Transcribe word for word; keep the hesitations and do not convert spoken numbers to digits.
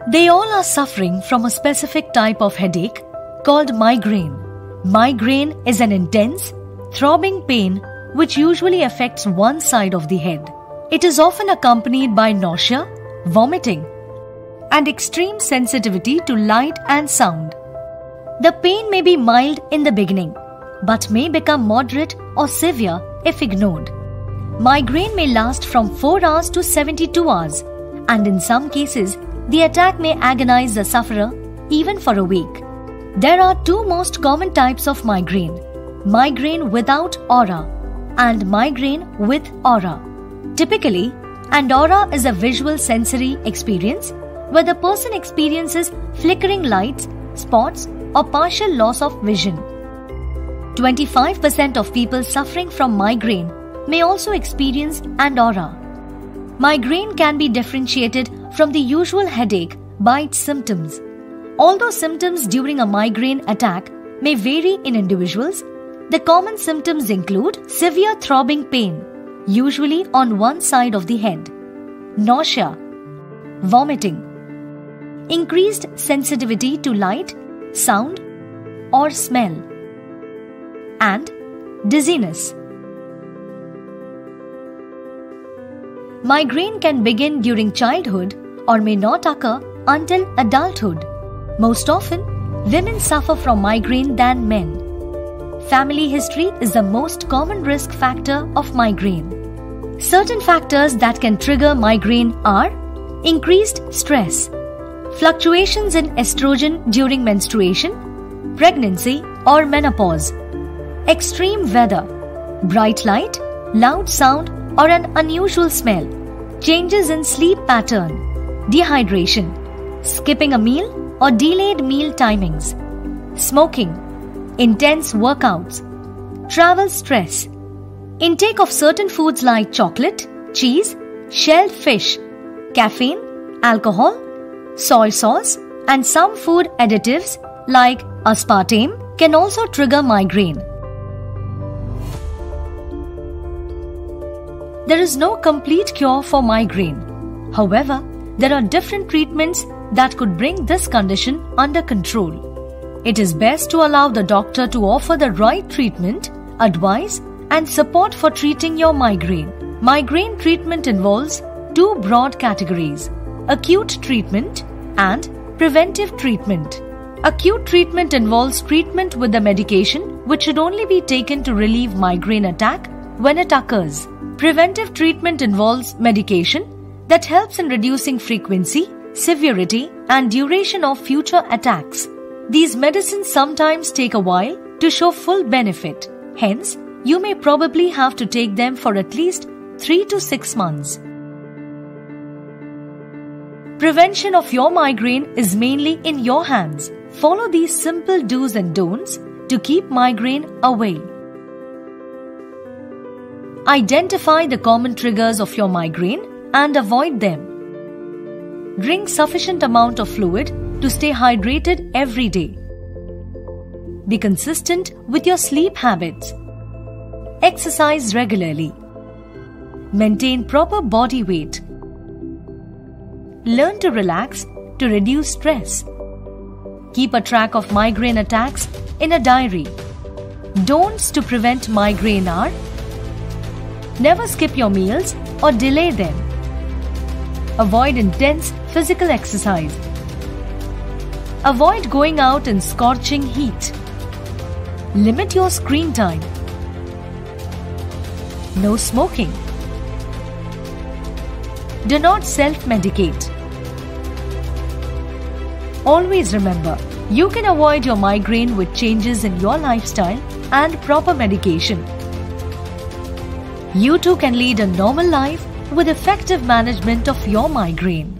They all are suffering from a specific type of headache called migraine. Migraine is an intense, throbbing pain which usually affects one side of the head. It is often accompanied by nausea, vomiting, and extreme sensitivity to light and sound. The pain may be mild in the beginning, but may become moderate or severe if ignored. Migraine may last from four hours to seventy-two hours, and in some cases, the attack may agonize the sufferer even for a week. There are two most common types of migraine: migraine without aura and migraine with aura. Typically, an aura is a visual sensory experience where the person experiences flickering lights, spots, or partial loss of vision. twenty-five percent of people suffering from migraine may also experience an aura. Migraine can be differentiated from the usual headache by its symptoms. Although symptoms during a migraine attack may vary in individuals, the common symptoms include severe throbbing pain, usually on one side of the head, nausea, vomiting, increased sensitivity to light, sound, or smell, and dizziness. Migraine can begin during childhood or may not occur until adulthood. Most often, women suffer from migraine than men. Family history is the most common risk factor of migraine. Certain factors that can trigger migraine are increased stress, fluctuations in estrogen during menstruation, pregnancy or menopause, extreme weather, bright light, loud sound or an unusual smell, changes in sleep pattern, dehydration, skipping a meal or delayed meal timings, smoking, intense workouts, travel stress, intake of certain foods like chocolate, cheese, shelled fish, caffeine, alcohol, soy sauce, and some food additives like aspartame can also trigger migraine. There is no complete cure for migraine. However, there are different treatments that could bring this condition under control. It is best to allow the doctor to offer the right treatment, advice, and support for treating your migraine. Migraine treatment involves two broad categories: acute treatment and preventive treatment. Acute treatment involves treatment with the medication which should only be taken to relieve migraine attack when it occurs. Preventive treatment involves medication that helps in reducing frequency, severity, and duration of future attacks. These medicines sometimes take a while to show full benefit. Hence, you may probably have to take them for at least three to six months. Prevention of your migraine is mainly in your hands. Follow these simple do's and don'ts to keep migraine away. Identify the common triggers of your migraine and avoid them. Drink sufficient amount of fluid to stay hydrated every day. Be consistent with your sleep habits. Exercise regularly. Maintain proper body weight. Learn to relax to reduce stress. Keep a track of migraine attacks in a diary. Don'ts to prevent migraine are: never skip your meals or delay them. Avoid intense physical exercise. Avoid going out in scorching heat. Limit your screen time. No smoking. Do not self-medicate. Always remember, you can avoid your migraine with changes in your lifestyle and proper medication. You too can lead a normal life with effective management of your migraine.